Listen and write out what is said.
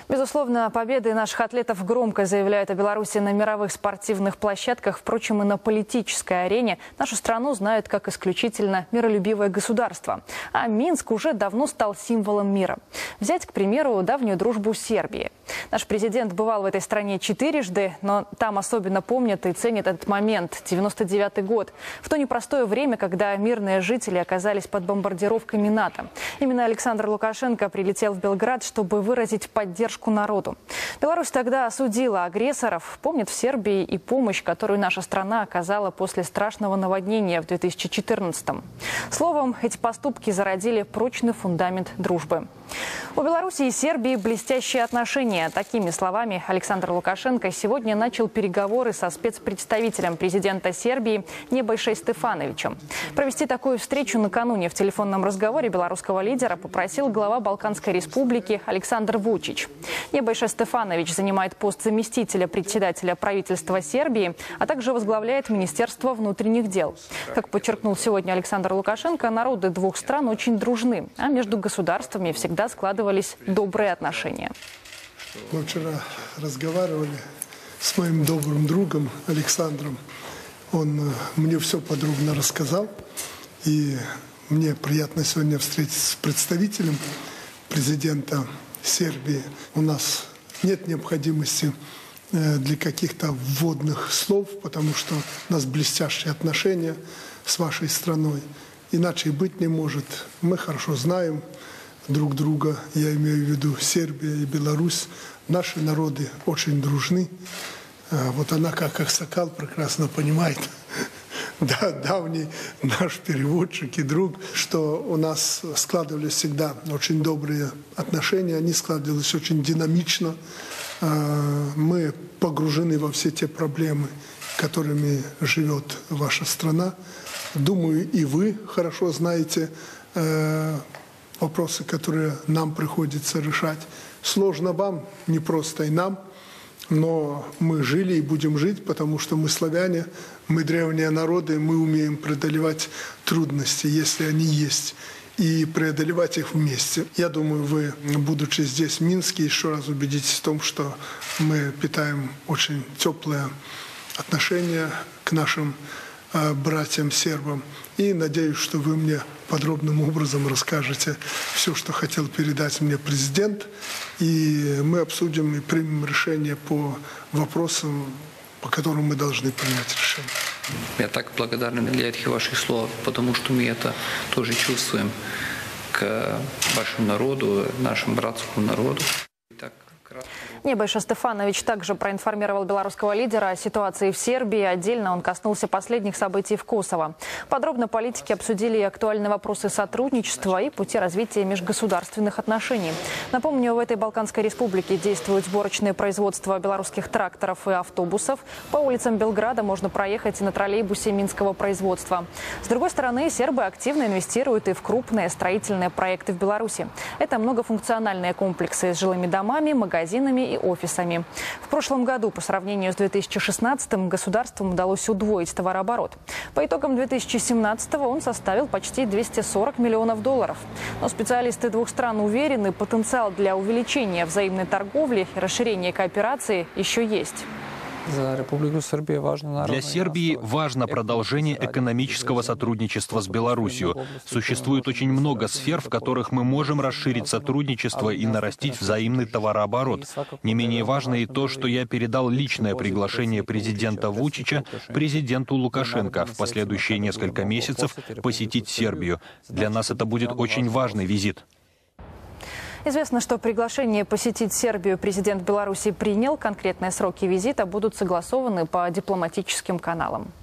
Безусловно, победы наших атлетов громко заявляют о Беларуси на мировых спортивных площадках. Впрочем, и на политической арене нашу страну знают как исключительно миролюбивое государство. А Минск уже давно стал символом мира. Взять, к примеру, давнюю дружбу Сербии. Наш президент бывал в этой стране четырежды, но там особенно помнят и ценят этот момент – 99-й год. В то непростое время, когда мирные жители оказались под бомбардировками НАТО. Именно Александр Лукашенко прилетел в Белград, чтобы выразить поддержку народу. Беларусь тогда осудила агрессоров, помнит в Сербии и помощь, которую наша страна оказала после страшного наводнения в 2014-м. Словом, эти поступки зародили прочный фундамент дружбы. У Беларуси и Сербии блестящие отношения. Такими словами Александр Лукашенко сегодня начал переговоры со спецпредставителем президента Сербии Небойшей Стефановичем. Провести такую встречу накануне в телефонном разговоре белорусского лидера попросил глава Балканской республики Александр Вучич. Небойша Стефанович занимает пост заместителя председателя правительства Сербии, а также возглавляет Министерство внутренних дел. Как подчеркнул сегодня Александр Лукашенко, народы двух стран очень дружны, а между государствами всегда складывались добрые отношения. Мы вчера разговаривали с моим добрым другом Александром. Он мне все подробно рассказал. И мне приятно сегодня встретиться с представителем президента Сербии. У нас нет необходимости для каких-то вводных слов, потому что у нас блестящие отношения с вашей страной. Иначе и быть не может. Мы хорошо знаем друг друга, я имею в виду Сербия и Беларусь. Наши народы очень дружны. Вот она, как Аксакал, прекрасно понимает, да, давний наш переводчик и друг, что у нас складывались всегда очень добрые отношения, они складывались очень динамично. Мы погружены во все те проблемы, которыми живет ваша страна. Думаю, и вы хорошо знаете вопросы, которые нам приходится решать. Сложно вам, непросто и нам, но мы жили и будем жить, потому что мы славяне, мы древние народы, мы умеем преодолевать трудности, если они есть, и преодолевать их вместе. Я думаю, вы, будучи здесь, в Минске, еще раз убедитесь в том, что мы питаем очень теплые отношения к нашим братьям-сербам. И надеюсь, что вы мне подробным образом расскажете все, что хотел передать мне президент. И мы обсудим и примем решение по вопросам, по которым мы должны принять решение. Я так благодарен для этих ваших слов, потому что мы это тоже чувствуем к вашему народу, нашему братскому народу. Небойша Стефанович также проинформировал белорусского лидера о ситуации в Сербии. Отдельно он коснулся последних событий в Косово. Подробно политики обсудили и актуальные вопросы сотрудничества и пути развития межгосударственных отношений. Напомню, в этой Балканской республике действуют сборочные производства белорусских тракторов и автобусов. По улицам Белграда можно проехать и на троллейбусе минского производства. С другой стороны, сербы активно инвестируют и в крупные строительные проекты в Беларуси. Это многофункциональные комплексы с жилыми домами, магазинами и офисами. В прошлом году по сравнению с 2016-м государству удалось удвоить товарооборот. По итогам 2017-го он составил почти 240 миллионов долларов. Но специалисты двух стран уверены, потенциал для увеличения взаимной торговли и расширения кооперации еще есть. Для Сербии важно продолжение экономического сотрудничества с Беларусью. Существует очень много сфер, в которых мы можем расширить сотрудничество и нарастить взаимный товарооборот. Не менее важно и то, что я передал личное приглашение президента Вучича президенту Лукашенко в последующие несколько месяцев посетить Сербию. Для нас это будет очень важный визит. Известно, что приглашение посетить Сербию президент Беларуси принял. Конкретные сроки визита будут согласованы по дипломатическим каналам.